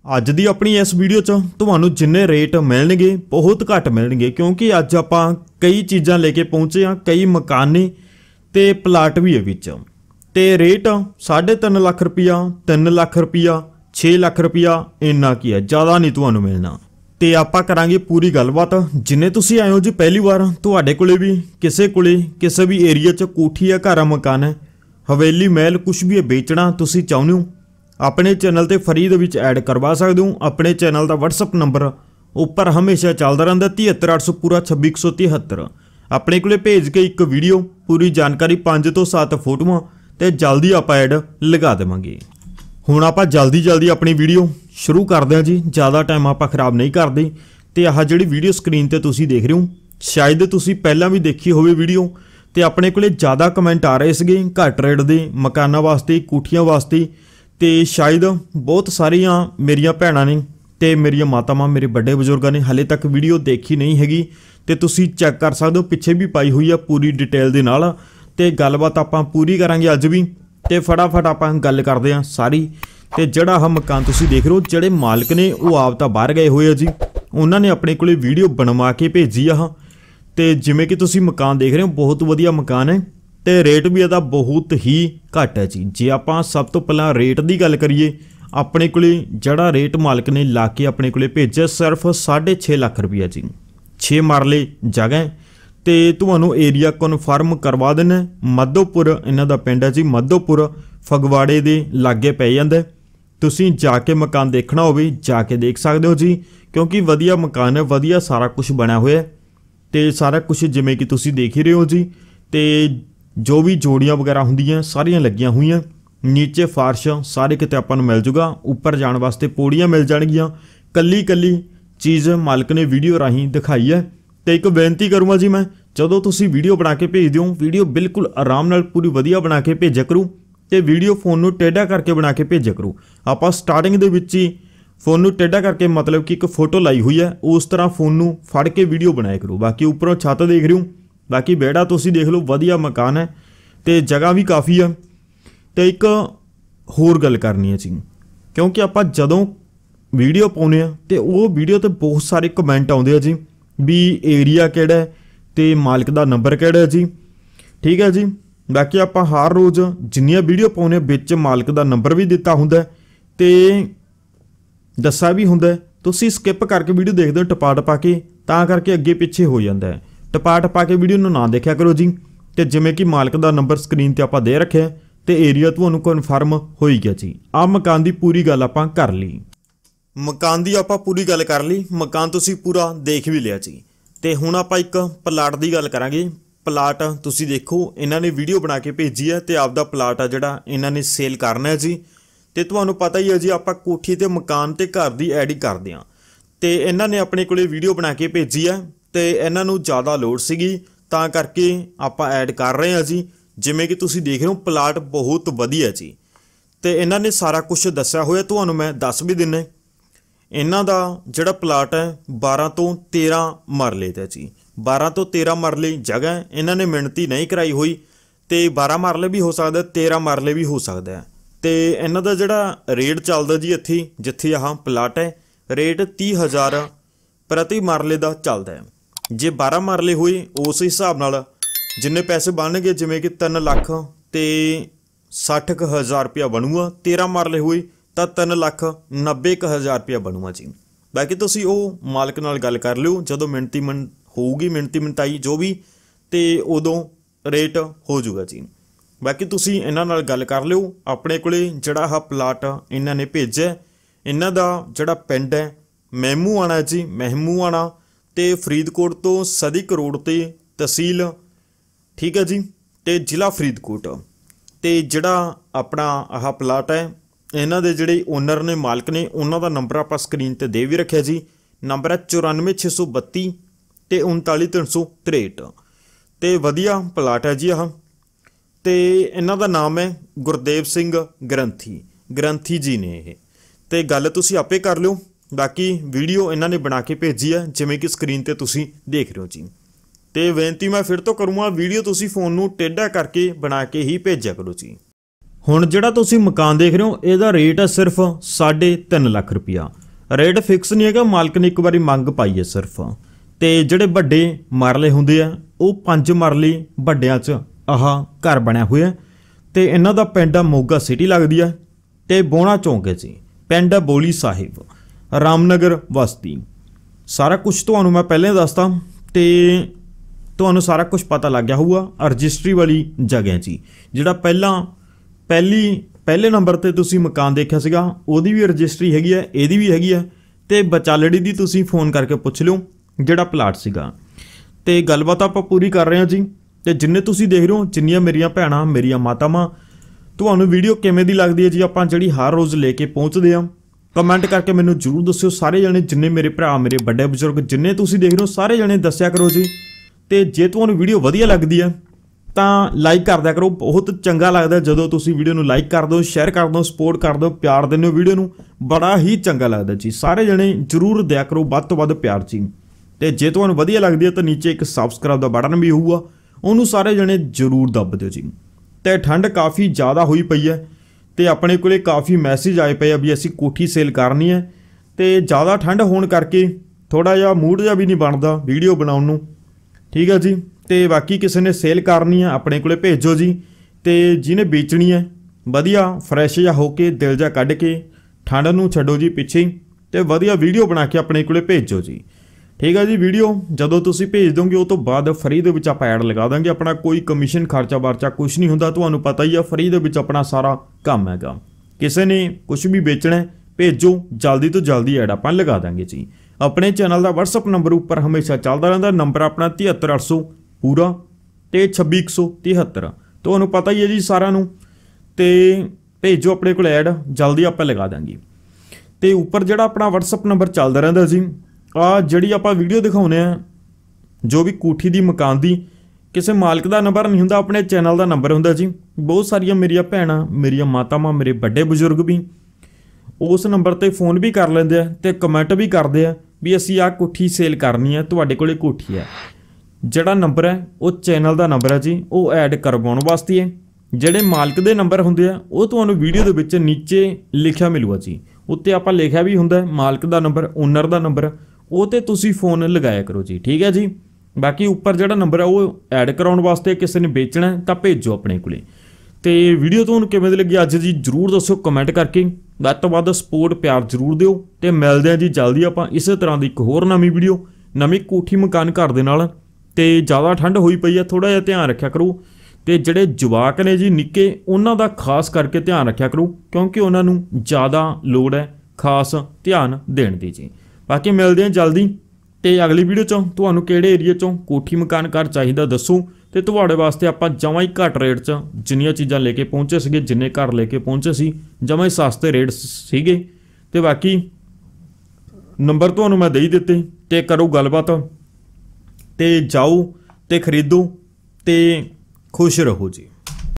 ਅੱਜ ਦੀ ਆਪਣੀ इस वीडियो च ਤੁਹਾਨੂੰ जिन्ने रेट मिलणगे बहुत घट मिलणगे क्योंकि अज आपां कई चीज़ां लेके पहुंचे हाँ। कई मकान ने ते प्लाट भी है विच ते रेट 3.5 लाख रुपया 3 लाख रुपया 6 लाख रुपया इन्ना की है, ज़्यादा नहीं तुहानूं मिलना। ते आपां करांगे पूरी गलबात। जिन्ने तुसीं आए हो जी पहली बार, तुहाडे कोले भी किसे भी एरिया च कोठी है, घर मकान है, हवेली महल कुछ भी है बेचना तुसीं चाहुंदे हो, अपने चैनल ते फ्री दे विच ऐड करवा सकते हो। अपने चैनल का WhatsApp नंबर उपर हमेशा चलता रहिंदा 73800 पूरा 26173। अपने कोले भेज के एक वीडियो पूरी जानकारी 5 तो 7 फोटोआं ते जल्दी आप ऐड लगा देवांगे। हुण आपां जल्दी अपनी वीडियो शुरू करते हैं जी। ज़्यादा टाइम आप खराब नहीं करते। तो आह जिहड़ी वीडियो स्क्रीन ते तुसीं देख रहे हो, शायद तुसीं पहलां भी देखी होवे वीडियो। तो अपने कोले ज़्यादा कमेंट आ रहे थे घट रेट दे मकानां वास्ते, कोठियां वास्ते। तो शायद बहुत सारिया मेरिया भैणां ने ते मेरिया मातावां, मेरे बड़े बजुर्गों ने हाले तक वीडियो देखी नहीं हैगी। तो तुसीं चैक कर सकते हो, पिछे भी पाई हुई है पूरी डिटेल दे नाल। ते गलबात आपां पूरी करांगे अज भी। तो फटाफट आपां गल करदे हां सारी। तो जिहड़ा आह मकान तुसीं देख रहे हो, जिहड़े मालक ने वो आप तां बाहर गए हुए जी, उन्होंने अपने कोले वीडियो बनवा के भेजी आ। तो जिवें कि तुसीं मकान देख रहे हो, बहुत वधिया मकान है। तो रेट भी इहदा बहुत ही घट है जी। जे आपां सब तो पहलां रेट की गल करिए, अपने कोले जिहड़ा रेट मालक ने ला के अपने कोले भेजिआ सिर्फ 6.5 लाख रुपया जी। 6 मरले जगह। तो तुहानूं एरिया कन्फर्म करवा देना। मधोपुर इन्हां दा पिंड है जी, मधोपुर फगवाड़े दे लागे पै जांदा। तुसीं जाके मकान देखना होवे जाके देख सकते हो जी, क्योंकि वधिया मकान है, वधिया सारा कुछ बना हुआ है। तो सारा कुछ जिवें कि तुसीं देख ही रहे हो जी। तो जो भी जोड़ियां वगैरह होंदियां सारियां लगियां हुई, नीचे फारश सारे किते आपां नूं मिल जूगा, उपर जाण वास्ते पौड़ियां मिल जाणगियां। कल्ली कल्ली चीज़ मालक ने वीडियो राही दिखाई है। तो एक बेनती करूँगा जी, मैं जदों तुसीं वीडियो बना के भेज दिओ, वीडियो बिल्कुल आराम नाल पूरी वधिया बना के भेजा करूँ। तो वीडियो फोन नूं टेढ़ा करके बना के भेजा करूँ। आपां स्टार्टिंग दे विच ही फोन नूं टेढ़ा करके मतलब कि एक फोटो लाई हुई है, उस तरह फोन नूं फड़ के वीडियो बनाया करूँ। बाकी उपरों छत देख रहे हो, बाकी बेड़ा तुसीं देख लो, वधिया मकान है। तो जगह भी काफ़ी है। तो एक होर गल करनी है जी, क्योंकि आपां जदों वीडियो पाउने आ तो वो वीडियो तो बहुत सारे कमेंट आउंदे आ जी, भी एरिया किहड़ा है ते मालक दा नंबर किहड़ा है जी। ठीक है जी। बाकी आपां हर रोज़ जिन्नियां वीडियो पाउने विच मालक दा नंबर भी दिता हुंदा ते दस्सा भी हुंदा। तुसीं स्किप करके वीडियो देखदे हो टपा टपा के, तां करके अगे पिछे हो जांदा है। टपा टपा के वीडियो नूं ना देखिया करो जी। तो जिवें कि मालक दा नंबर स्क्रीन ते आपां दे रखिआ ते एरिया तुहानूं कन्फर्म हो गया जी। आ मकान दी पूरी गल आपां कर ली। मकान दी आपां पूरी गल कर ली, मकान तुसीं पूरा देख भी लिया जी। तो हुण आपां एक प्लाट दी गल करांगे। प्लाट तुसीं देखो, इन्हां ने वीडियो बना के भेजी है तो आपदा प्लाट आ जिहड़ा इन्हां ने सेल करना है जी। तो तुहानूं पता ही है जी, आपां कोठी ते मकान ते घर दी ऐड ही करदे हां। तो इन्हां ने अपने कोले वीडियो बना के भेजी है, तो इन्हां नूं ज़्यादा लोड़ सीगी तां करके आपां ऐड कर रहे हैं जी। जिवें कि तुसीं देख रहे हो, प्लाट बहुत वधिया जी। तो इन्हां ने सारा कुछ दस्सिया होया, तुहानूं मैं दस भी दिना। इन्हां दा जिहड़ा प्लाट है 12 तो 13 मरले दा जी। 12 तो 13 मरले जगह इन्हां ने मिणती नहीं कराई हुई। तो 12 मरले भी हो सकदा, 13 मरले भी हो सकदा है। तो इन्हां दा जिहड़ा रेट चलदा जी, इत्थे जिथे आह प्लाट है, रेट 30,000 प्रति मरले का चलता है। जे 12 मरले हुए उस हिसाब नाल जिन्ने पैसे बनणगे, जिवें कि 3 लाख ते 60,000 रुपया बनूगा। 13 मरले हुए तो 3,90,000 रुपया बनूगा जी। बाकी तुसीं वो मालक नाल गल कर लिओ, जदों मिणती होऊगी, मिणती मिणताई जो भी, तो उदों रेट हो जूगा जी। बाकी तुसीं इन्हां नाल गल कर लिओ। अपने कोले जिहड़ा आह प्लाट इन्हां ने भेजिआ, इन्हां दा जिहड़ा पिंड है महमूआणा जी, महमूआणा ते फरीदकोट तो सदिक रोड ते तहसील, ठीक है जी, ते जिला फरीदकोट। तो जिहड़ा अपना आह प्लाट है, इन्हां दे जिहड़े ओनर ने, मालक ने, उन्हां दा नंबर आपां स्क्रीन ते दे भी रखिआ जी। नंबर है 94,632 ते 39,363। तो वधिया प्लाट है जी आह। तो इन्हां दा नाम है गुरदेव सिंह ग्रंथी जी ने ये। तो गल तुसीं आपे कर लिओ। बाकी वीडियो इन्हां ने बना के भेजी है, जिवें कि स्क्रीन ते तुसीं देख रहे हो जी। तो बेनती मैं फिर तो करूँगा, वीडियो तुसीं फोन नूं टेढ़ा करके बना के ही भेजा करो जी। हुण जिहड़ा तुसीं मकान देख रहे हो, इहदा रेट है सिर्फ 3.5 लाख रुपया। रेट फिक्स नहीं है, मालक ने एक बारी मंग पाई है सिर्फ। तो ਜਿਹੜੇ ਵੱਡੇ ਮਰਲੇ ਹੁੰਦੇ ਆ ਉਹ 5 ਮਰਲੇ ਵੱਡਿਆਂ 'ਚ ਆਹ ਘਰ ਬਣਿਆ ਹੋਇਆ ਤੇ ਇਹਨਾਂ ਦਾ ਪਿੰਡ ਆ ਮੋਗਾ ਸਿਟੀ ਲੱਗਦੀ ਆ ਤੇ ਬੋਣਾ ਚੌਂਕ ਹੈ ਜੀ। ਪਿੰਡ ਆ ਬੋਲੀ ਸਾਹਿਬ, ਰਾਮਨਗਰ ਬਸਤੀ। ਸਾਰਾ ਕੁਝ ਤੁਹਾਨੂੰ ਮੈਂ ਪਹਿਲਾਂ ਦੱਸਤਾ ਤੇ ਤੁਹਾਨੂੰ ਸਾਰਾ ਕੁਝ ਪਤਾ ਲੱਗ ਗਿਆ ਹੋਊਗਾ। ਰਜਿਸਟਰੀ ਵਾਲੀ ਜਗ੍ਹਾ ਜੀ, ਜਿਹੜਾ ਪਹਿਲੇ ਨੰਬਰ ਤੇ ਤੁਸੀਂ ਮਕਾਨ ਦੇਖਿਆ ਸੀਗਾ ਉਹਦੀ ਵੀ ਰਜਿਸਟਰੀ ਹੈਗੀ ਹੈ, ਇਹਦੀ ਵੀ ਹੈਗੀ ਹੈ ਤੇ ਬਚਾਲੜੀ ਦੀ ਤੁਸੀਂ ਫੋਨ ਕਰਕੇ ਪੁੱਛ ਲਿਓ ਜਿਹੜਾ ਪਲਾਟ ਸੀਗਾ। ਤੇ ਗੱਲਬਾਤ ਆਪਾਂ ਪੂਰੀ ਕਰ ਰਹੇ ਹਾਂ ਜੀ। ਤੇ ਜਿੰਨੇ ਤੁਸੀਂ ਦੇਖ ਰਹੇ ਹੋ, ਜਿੰਨੀਆਂ ਮੇਰੀਆਂ ਭੈਣਾਂ ਮੇਰੀਆਂ ਮਾਤਾਵਾਂ, ਤੁਹਾਨੂੰ ਵੀਡੀਓ ਕਿਵੇਂ ਦੀ ਲੱਗਦੀ ਹੈ ਜੀ ਆਪਾਂ ਜਿਹੜੀ ਹਰ ਰੋਜ਼ ਲੈ ਕੇ ਪਹੁੰਚਦੇ ਹਾਂ, ਕਮੈਂਟ ਕਰਕੇ ਮੈਨੂੰ ਜ਼ਰੂਰ ਦੱਸਿਓ। ਸਾਰੇ ਜਣੇ ਜਿੰਨੇ ਮੇਰੇ ਭਰਾ ਮੇਰੇ ਵੱਡੇ ਬਜ਼ੁਰਗ ਜਿੰਨੇ ਤੁਸੀਂ ਦੇਖ ਰਹੇ ਹੋ ਸਾਰੇ ਜਣੇ ਦੱਸਿਆ ਕਰੋ ਜੀ। ਤੇ ਜੇ ਤੁਹਾਨੂੰ ਵੀਡੀਓ ਵਧੀਆ ਲੱਗਦੀ ਹੈ ਤਾਂ ਲਾਈਕ ਕਰ ਦਿਆ ਕਰੋ। ਬਹੁਤ ਚੰਗਾ ਲੱਗਦਾ ਜਦੋਂ ਤੁਸੀਂ ਵੀਡੀਓ ਨੂੰ ਲਾਈਕ ਕਰ ਦਿਓ, ਸ਼ੇਅਰ ਕਰ ਦਿਓ, ਸਪੋਰਟ ਕਰ ਦਿਓ, ਪਿਆਰ ਦਿੰਦੇ ਹੋ ਵੀਡੀਓ ਨੂੰ, ਬੜਾ ਹੀ ਚੰਗਾ ਲੱਗਦਾ ਜੀ। ਸਾਰੇ ਜਣੇ ਜ਼ਰੂਰ ਦਿਆ ਕਰੋ ਵੱਧ ਤੋਂ ਵੱਧ ਪਿਆਰ ਜੀ। ਤੇ ਜੇ ਤੁਹਾਨੂੰ ਵਧੀਆ ਲੱਗਦੀ ਹੈ ਤਾਂ ਨੀਚੇ ਇੱਕ ਸਬਸਕ੍ਰਾਈਬ ਦਾ ਬਟਨ ਵੀ ਹੋਊਗਾ, ਉਹਨੂੰ ਸਾਰੇ ਜਣੇ ਜ਼ਰੂਰ ਦੱਬ ਦਿਓ ਜੀ। ਤੇ ਠੰਡ ਕਾਫੀ ਜ਼ਿਆਦਾ ਹੋਈ ਪਈ ਹੈ ਤੇ ਆਪਣੇ ਕੋਲੇ ਕਾਫੀ ਮੈਸੇਜ ਆਏ ਪਏ ਆ ਵੀ ਅਸੀਂ ਕੋਠੀ ਸੇਲ ਕਰਨੀ ਹੈ। ਤੇ ਜ਼ਿਆਦਾ ਠੰਡ ਹੋਣ ਕਰਕੇ ਥੋੜਾ ਜਿਹਾ ਮੂਡ ਜਿਹਾ ਵੀ ਨਹੀਂ ਬਣਦਾ ਵੀਡੀਓ ਬਣਾਉਣ ਨੂੰ, ਠੀਕ ਹੈ ਜੀ। ਤੇ ਬਾਕੀ ਕਿਸੇ ਨੇ ਸੇਲ ਕਰਨੀ ਹੈ ਆਪਣੇ ਕੋਲੇ ਭੇਜੋ ਜੀ। ਤੇ ਜਿਹਨੇ ਵੇਚਣੀ ਹੈ ਵਧੀਆ ਫਰੈਸ਼ ਜਿਹਾ ਹੋ ਕੇ ਦਿਲ ਜਿਹਾ ਕੱਢ ਕੇ ਠੰਡ ਨੂੰ ਛੱਡੋ ਜੀ ਪਿੱਛੇ ਤੇ ਵਧੀਆ ਵੀਡੀਓ ਬਣਾ ਕੇ ਆਪਣੇ ਕੋਲੇ ਭੇਜੋ ਜੀ, ਠੀਕ ਹੈ ਜੀ। ਵੀਡੀਓ ਜਦੋਂ ਤੁਸੀਂ ਭੇਜ ਦੋਗੇ ਉਹ ਤੋਂ ਬਾਅਦ ਫਰੀ ਦੇ ਵਿੱਚ ਆਪਾਂ ਐਡ ਲਗਾ ਦਾਂਗੇ। ਆਪਣਾ ਕੋਈ ਕਮਿਸ਼ਨ ਖਰਚਾ ਵਰਚਾ ਕੁਝ ਨਹੀਂ ਹੁੰਦਾ, ਤੁਹਾਨੂੰ ਪਤਾ ਹੀ ਆ। ਫਰੀ ਦੇ ਵਿੱਚ ਆਪਣਾ ਸਾਰਾ ਕੰਮ ਹੈਗਾ। ਕਿਸੇ ਨੇ ਕੁਝ ਵੀ ਵੇਚਣਾ ਭੇਜੋ, ਜਲਦੀ ਤੋਂ ਜਲਦੀ ਐਡ ਆਪਾਂ ਲਗਾ ਦਾਂਗੇ ਜੀ। ਆਪਣੇ ਚੈਨਲ ਦਾ WhatsApp ਨੰਬਰ ਉੱਪਰ ਹਮੇਸ਼ਾ ਚੱਲਦਾ ਰਹਿੰਦਾ, ਨੰਬਰ ਆਪਣਾ 73800 ਪੂਰਾ ਤੇ 26173। ਤੁਹਾਨੂੰ ਪਤਾ ਹੀ ਹੈ ਜੀ ਸਾਰਿਆਂ ਨੂੰ। ਤੇ ਭੇਜੋ ਆਪਣੇ ਕੋਲ ਐਡ, ਜਲਦੀ ਆਪਾਂ ਲਗਾ ਦਾਂਗੇ। ਤੇ ਉੱਪਰ ਜਿਹੜਾ ਆਪਣਾ WhatsApp ਨੰਬਰ ਚੱਲਦਾ ਰਹਿੰਦਾ ਜੀ, ਆ ਜਿਹੜੀ ਆਪਾਂ ਵੀਡੀਓ ਦਿਖਾਉਂਦੇ ਆ ਜੋ ਵੀ ਕੋਠੀ ਦੀ ਮਕਾਨ ਦੀ, ਕਿਸੇ ਮਾਲਕ ਦਾ ਨੰਬਰ ਨਹੀਂ ਹੁੰਦਾ, ਆਪਣੇ ਚੈਨਲ ਦਾ ਨੰਬਰ ਹੁੰਦਾ ਜੀ। ਬਹੁਤ ਸਾਰੀਆਂ ਮੇਰੀਆਂ ਭੈਣਾਂ ਮੇਰੀਆਂ ਮਾਤਾਵਾਂ ਮੇਰੇ ਵੱਡੇ ਬਜ਼ੁਰਗ ਵੀ ਉਸ ਨੰਬਰ ਤੇ ਫੋਨ ਵੀ ਕਰ ਲੈਂਦੇ ਆ ਤੇ ਕਮੈਂਟ ਵੀ ਕਰਦੇ ਆ ਵੀ ਅਸੀਂ ਆਹ ਕੋਠੀ ਸੇਲ ਕਰਨੀ ਹੈ, ਤੁਹਾਡੇ ਕੋਲੇ ਕੋਠੀ ਹੈ। ਜਿਹੜਾ ਨੰਬਰ ਹੈ ਉਹ ਚੈਨਲ ਦਾ ਨੰਬਰ ਹੈ ਜੀ, ਉਹ ਐਡ ਕਰਵਾਉਣ ਵਾਸਤੇ ਹੈ। ਜਿਹੜੇ ਮਾਲਕ ਦੇ ਨੰਬਰ ਹੁੰਦੇ ਆ ਉਹ ਤੁਹਾਨੂੰ ਵੀਡੀਓ ਦੇ ਵਿੱਚ ਨੀਚੇ ਲਿਖਿਆ ਮਿਲੂਗਾ ਜੀ, ਉੱਤੇ ਆਪਾਂ ਲਿਖਿਆ ਵੀ ਹੁੰਦਾ ਮਾਲਕ ਦਾ ਨੰਬਰ, ਓਨਰ ਦਾ ਨੰਬਰ, ਉਹ ਤੇ ਤੁਸੀਂ ਫੋਨ ਲਗਾਇਆ ਕਰੋ ਜੀ, ਠੀਕ ਹੈ ਜੀ। ਬਾਕੀ ਉੱਪਰ ਜਿਹੜਾ ਨੰਬਰ ਹੈ ਉਹ ਐਡ ਕਰਾਉਣ ਵਾਸਤੇ ਕਿਸੇ ਨੇ ਵੇਚਣਾ ਤਾਂ ਭੇਜੋ ਆਪਣੇ ਕੋਲੇ। ਤੇ ਵੀਡੀਓ ਤੁਹਾਨੂੰ ਕਿਵੇਂ ਦੀ ਲੱਗੀ ਅੱਜ ਜੀ ਜ਼ਰੂਰ ਦੱਸਿਓ ਕਮੈਂਟ ਕਰਕੇ। ਵੱਧ ਤੋਂ ਵੱਧ ਸਪੋਰਟ ਪਿਆਰ ਜ਼ਰੂਰ ਦਿਓ ਤੇ ਮਿਲਦੇ ਆ ਜੀ ਜਲਦੀ ਆਪਾਂ ਇਸੇ ਤਰ੍ਹਾਂ ਦੀ ਇੱਕ ਹੋਰ ਨਵੀਂ ਵੀਡੀਓ, ਨਵੀਂ ਕੋਠੀ ਮਕਾਨ ਘਰ ਦੇ ਨਾਲ। ਤੇ ਜ਼ਿਆਦਾ ਠੰਡ ਹੋਈ ਪਈ ਆ, ਥੋੜਾ ਜਿਹਾ ਧਿਆਨ ਰੱਖਿਆ ਕਰੋ। ਤੇ ਜਿਹੜੇ ਜਵਾਕ ਨੇ ਜੀ ਨਿੱਕੇ, ਉਹਨਾਂ ਦਾ ਖਾਸ ਕਰਕੇ ਧਿਆਨ ਰੱਖਿਆ ਕਰੋ ਕਿਉਂਕਿ ਉਹਨਾਂ ਨੂੰ ਜ਼ਿਆਦਾ ਲੋੜ ਹੈ ਖਾਸ ਧਿਆਨ ਦੇਣ ਦੀ ਜੀ। ਬਾਕੀ ਮਿਲਦੇ ਹਾਂ ਜਲਦੀ। ਤੇ ਅਗਲੀ ਵੀਡੀਓ 'ਚੋਂ ਤੁਹਾਨੂੰ ਕਿਹੜੇ ਏਰੀਆ 'ਚੋਂ ਕੋਠੀ ਮਕਾਨ ਘਰ ਚਾਹੀਦਾ ਦੱਸੋ ਤੇ ਤੁਹਾਡੇ ਵਾਸਤੇ ਆਪਾਂ ਜਮਾਂ ਹੀ ਘੱਟ ਰੇਟ 'ਚ ਜਿੰਨੀਆਂ ਚੀਜ਼ਾਂ ਲੈ ਕੇ ਪਹੁੰਚੇ ਸੀਗੇ, ਜਿੰਨੇ ਘਰ ਲੈ ਕੇ ਪਹੁੰਚੇ ਸੀ ਜਮਾਂ ਹੀ ਸਸਤੇ ਰੇਟ ਸੀਗੇ। ਤੇ ਬਾਕੀ ਨੰਬਰ ਤੁਹਾਨੂੰ ਮੈਂ ਦੇ ਹੀ ਦਿੱਤੇ ਤੇ ਕਰੋ ਗੱਲਬਾਤ ਤੇ ਜਾਓ ਤੇ ਖਰੀਦੋ ਤੇ ਖੁਸ਼ ਰਹੋ ਜੀ।